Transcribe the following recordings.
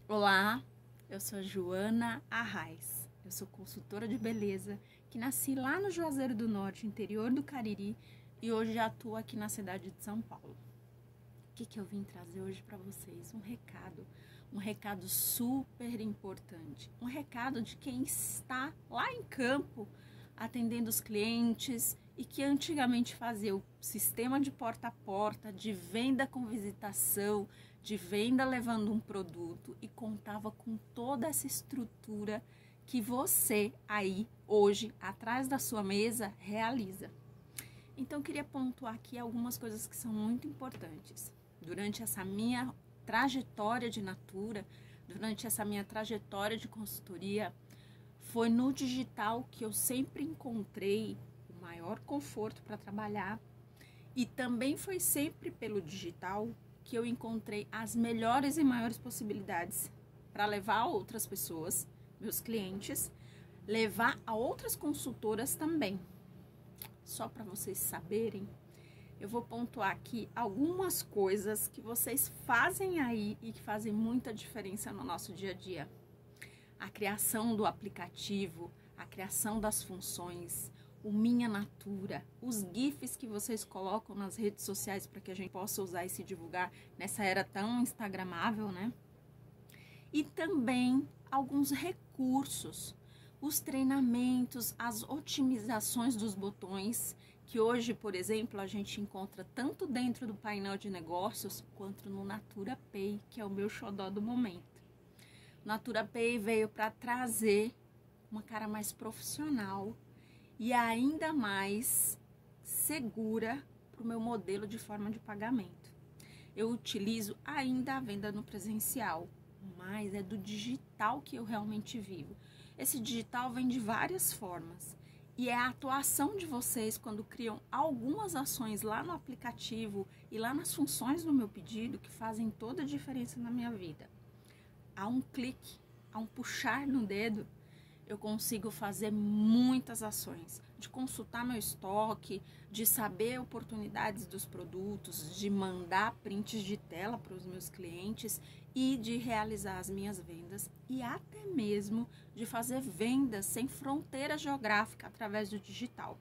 Olá, eu sou Joana Arraes, eu sou consultora de beleza que nasci lá no Juazeiro do Norte, interior do Cariri, e hoje atuo aqui na cidade de São Paulo. O que eu vim trazer hoje para vocês? Um recado super importante, um recado de quem está lá em campo atendendo os clientes e que antigamente fazia o sistema de porta a porta, de venda com visitação, de venda levando um produto e contava com toda essa estrutura que você aí hoje atrás da sua mesa realiza. Então eu queria pontuar aqui algumas coisas que são muito importantes. Durante essa minha trajetória de Natura, durante essa minha trajetória de consultoria, foi no digital que eu sempre encontrei o maior conforto para trabalhar e também foi sempre pelo digital que eu encontrei as melhores e maiores possibilidades para levar a outras pessoas, meus clientes, levar a outras consultoras também. Só para vocês saberem, eu vou pontuar aqui algumas coisas que vocês fazem aí e que fazem muita diferença no nosso dia a dia. A criação do aplicativo, a criação das funções, o Minha Natura, os GIFs que vocês colocam nas redes sociais para que a gente possa usar e se divulgar nessa era tão instagramável, né? E também alguns recursos, os treinamentos, as otimizações dos botões, que hoje, por exemplo, a gente encontra tanto dentro do painel de negócios quanto no Natura Pay, que é o meu xodó do momento. Natura Pay veio para trazer uma cara mais profissional e ainda mais segura para o meu modelo de forma de pagamento. Eu utilizo ainda a venda no presencial, mas é do digital que eu realmente vivo. Esse digital vem de várias formas e é a atuação de vocês quando criam algumas ações lá no aplicativo e lá nas funções do meu pedido que fazem toda a diferença na minha vida. A um clique, a um puxar no dedo, eu consigo fazer muitas ações, de consultar meu estoque, de saber oportunidades dos produtos, de mandar prints de tela para os meus clientes e de realizar as minhas vendas e até mesmo de fazer vendas sem fronteira geográfica através do digital.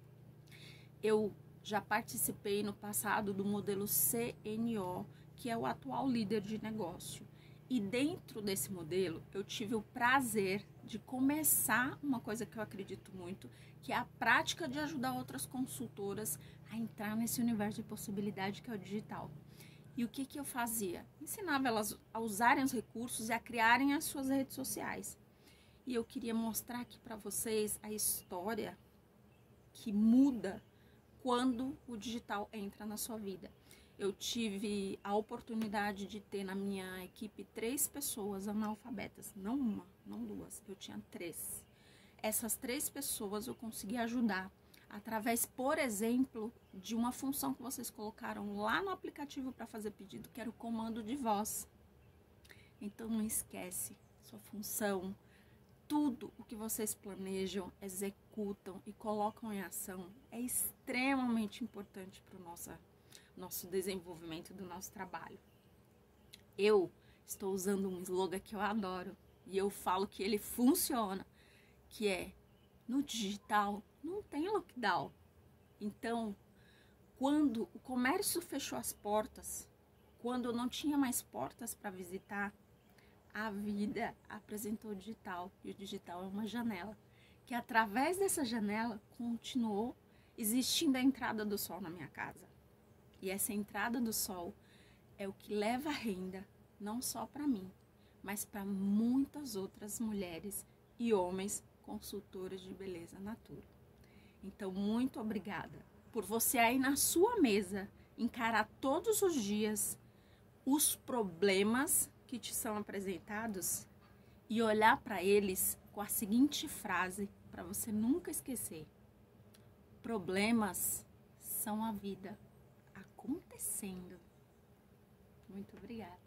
Eu já participei no passado do modelo CNO, que é o atual líder de negócio. E dentro desse modelo, eu tive o prazer de começar uma coisa que eu acredito muito, que é a prática de ajudar outras consultoras a entrar nesse universo de possibilidade que é o digital. E o que eu fazia? Ensinava elas a usarem os recursos e a criarem as suas redes sociais. E eu queria mostrar aqui para vocês a história que muda quando o digital entra na sua vida. Eu tive a oportunidade de ter na minha equipe 3 pessoas analfabetas, não uma, não duas, eu tinha 3. Essas 3 pessoas eu consegui ajudar através, por exemplo, de uma função que vocês colocaram lá no aplicativo para fazer pedido, que era o comando de voz. Então não esquece, sua função, tudo o que vocês planejam, executam e colocam em ação é extremamente importante para o nosso desenvolvimento do nosso trabalho. Eu estou usando um slogan que eu adoro e eu falo que ele funciona, que é: no digital não tem lockdown. Então, quando o comércio fechou as portas, quando eu não tinha mais portas para visitar, a vida apresentou o digital, e o digital é uma janela, que através dessa janela continuou existindo a entrada do sol na minha casa. E essa entrada do sol é o que leva a renda, não só para mim, mas para muitas outras mulheres e homens consultores de beleza Natura. Então, muito obrigada por você aí na sua mesa encarar todos os dias os problemas que te são apresentados e olhar para eles com a seguinte frase para você nunca esquecer: problemas são a vida acontecendo. Muito obrigada.